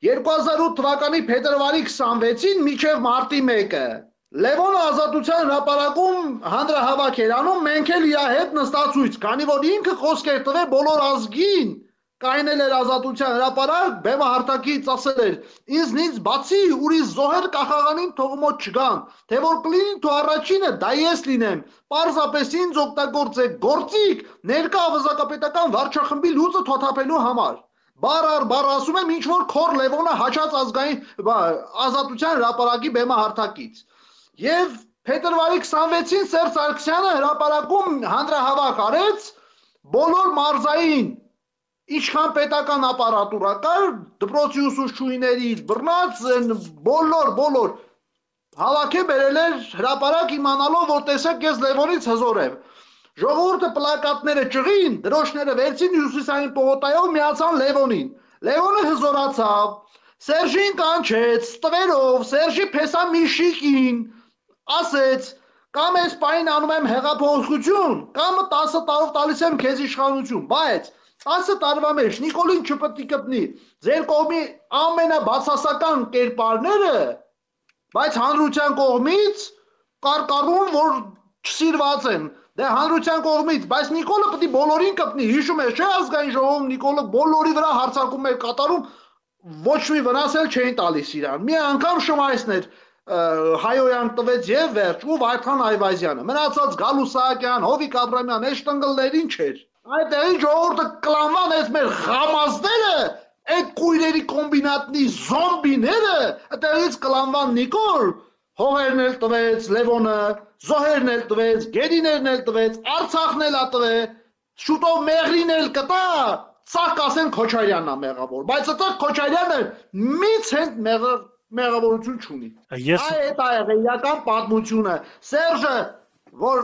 2008 թվականի փետրվարի 26-ին մինչև մարտի 1-ը Լևոնը ազատության հրապարակում հանրահավաք էր անում, մենք էլ իր հետ նստացույց, քանի որ ինքը խոսք էր տվել բոլոր ազգին, կայնել էր ազատության հրապարակ, բեմահարթակից ասել էր, ինձնից բացի ուրիշ զոհեր կախաղանին թողումոտ չգան, թե որ կլինի თუ առաջինը դա ես լինեմ, պարզապես ինձ օգտագործեք գործիք ներկա ավազակապետական վարչախմբի լուծը թոթափելու համար։ Բառ առ բառ ասում եմ ինչ որ քոր Լևոնը հաչած ազգային ազատության հրապարակի բեմահարթակից։ Եվ փետրվարի 26-ին Սերժ Սարգսյանը հրապարակում հանրահավաք արեց բոլոր մարզային իշխան պետական ապարատուրա կար, դպրոցի ուսուցչուհիներից բռնած բոլոր հավաք է բերել էր հրապարակ իմանալով, որ տեսեք ես Լևոնից հզոր եմ։ Ժողովուրդը պլակատները ճղին, դրոշները վերցին Հյուսիսային պողոտայով միացան Լևոնին։ Լևոնը հզորացավ, Սերժին կանչեց, տվերով, Սերժի փեսամիշիկին, ասեց, կամ այս պայն անում եմ հեղափոխություն, կամ 10 տարով տալիս եմ քեզ իշխանություն, բայց 10 տարվա մեջ Նիկոլին չպետք է գտնի ձեր կողմի ամենաբացասական կերպարները, բայց հանրության կողմից կարկառում, որ չսիրված են, դե հանրության կողմից, բայց Նիկոլը պետք է բոլորին կպնի, հիշում ես, չէ՞ ազգային ժողովում Նիկոլը բոլորի վրա հարձակում էր կատարում, ոչ մի վնաս էլ չէին տալիս իրան։ Մի անգամ Շմայսն էր Հայոյան տվեց եւ վերջ ու Վարդան Այվազյանը, մնացած Գալու Սահակյան, Հովիկ Աբրամյան, այս տնգլներին չէր։ Այդտեղի ժողովուրդը կլանվան այս մեր խամազները, այդ կույրերի կոմբինատնի զոմբիները, այդտեղից կլանվան Նիկոլ, հողերն էլ տվեց Լևոնը, զոհերն էլ տվեց, գերիներն էլ տվեց, Արցախն էլ տվե, շուտով Մեղրին էլ կտա, ցակ ասեն Քոչարյանն է մեղավոր, բայց այդտեղ Քոչարյանը մի ցենտ մեղավորություն չունի։ Այդ է իրական պատմությունը։ Սերժը, որ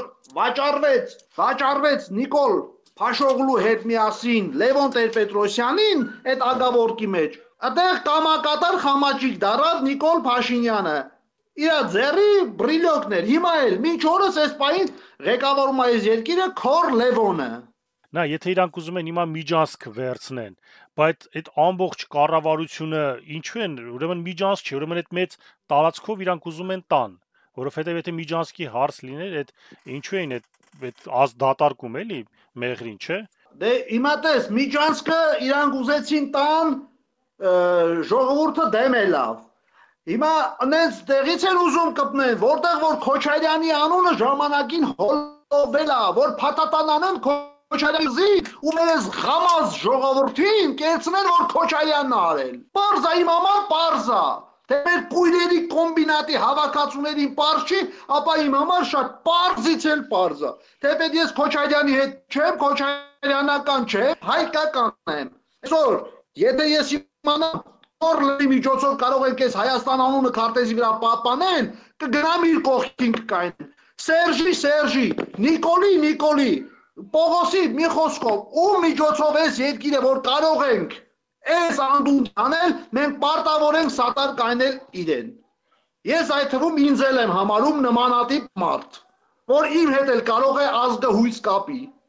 վաճառվեց Նիկոլ Փաշօղլու հետ միասին Լևոն Տեր-Պետրոսյանին այդ ագավորկի մեջ, այդտեղ կամակատար խամաճիկ դառավ Նիկոլ Փաշինյանը։ Իր ձեռի բրիլյոկներ, հիմա էլ մինչ օրս այս պահին ղեկավարում է այս երկիրը քոր Լևոնը։ Նա եթե իրանք ուզում են հիմա միջանցք վերցնեն, բայց այդ ամբողջ կառավարությունը ինչու են, ուրեմն միջանցք չէ, ուրեմն այդ մեծ տարածքով իրանք ուզում են տան, որովհետև եթե միջանցքի հարց լիներ, այդ ինչու են այդ դատարկում էլի Մեղրին, չէ։ Դե հիմա տես, միջանցքը իրանք ուզեցին տան, ժողովուրդը դեմ է լավ։ Հիմա նենց տեղից են ուզում կպնեն, որտեղ որ Քոչարյանի անունը ժամանակին հոլովել է, որ փաթաթանանեն Քոչարյանի ու մեզ խամազ ժողովրդին կերցնեն, որ Քոչարյանն է արել։ Պարզա իմ համար պարզա, թե մեր կույրերի կոմբինատի հավաքածուներին պարզ չի, ապա իմ համար շատ պարզից էլ պարզա։ Թեպետ ես Քոչարյանի հետ չեմ, քոչարյանական չեմ, հայկական եմ։ Այսօր, եթե ես իմանամ Օրլի միջոցով կարող ենք այս Հայաստան անունը քարտեզի վրա պահպանել, կգնամ իր կողքին կկային։ Սերժի, Նիկոլի, Պողոսի մի խոսքով, ում միջոցով այս երկիրը որ կարող ենք այս անդունդ անել, մենք պարտավոր ենք սատար կայնել իրեն։ Ես այդ թվում ինձ էլ եմ համարում նմանատիպ մարդ, որ իմ հետ էլ կարող է ազգը հույս կապի։